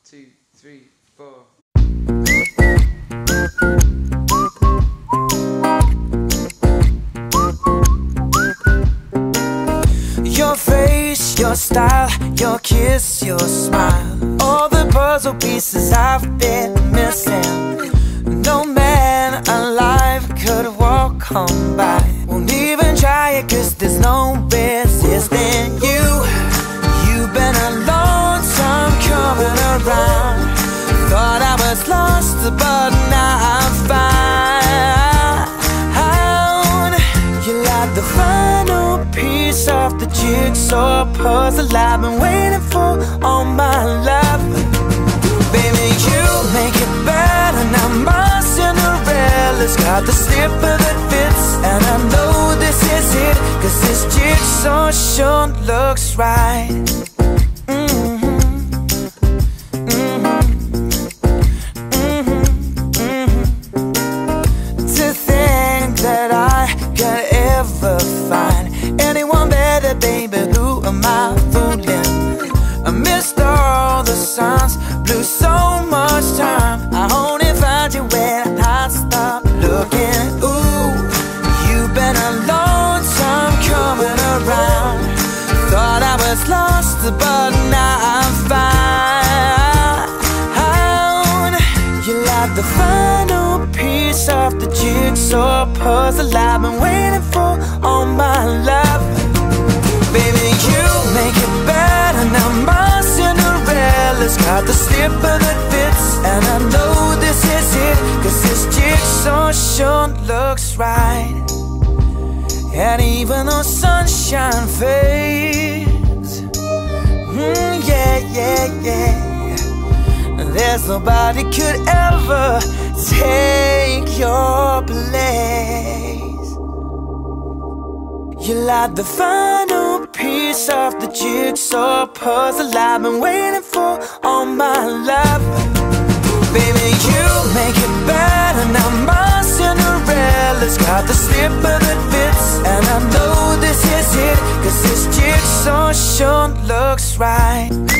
2, 3, 4. Your face, your style, your kiss, your smile, all the puzzle pieces I've been missing. No man alive could walk on by. Won't even try it, cause there's no resisting you. You've been a long time coming around. Thought I was lost, but now I'm found. You're like the final piece of the jigsaw puzzle I've been waiting for all my life. Baby, you make it better. Now my Cinderella's got the slipper that fits, and I know this is it, cause this jigsaw sure looks right. To think that I could ever find anyone better, baby, who am I fooling? I missed all the signs, blew so much time. I only found you when I stopped looking. Ooh, you've been a long time coming around. Thought I was lost, but now I'm found. You're like the final piece of the jigsaw puzzle I've been waiting for all my life. Baby, you make it better. Now my Cinderella's got the slipper that fits, and I know this is it, cause this jigsaw sure looks right. And even though sunshine fades, yeah, yeah, yeah, there's nobody could ever take your place. You're like the final piece of the jigsaw puzzle I've been waiting for all my life. Baby, you make it better. Now my Cinderella's got the slipper that fits, and I know this is it, cause this jigsaw sure looks right.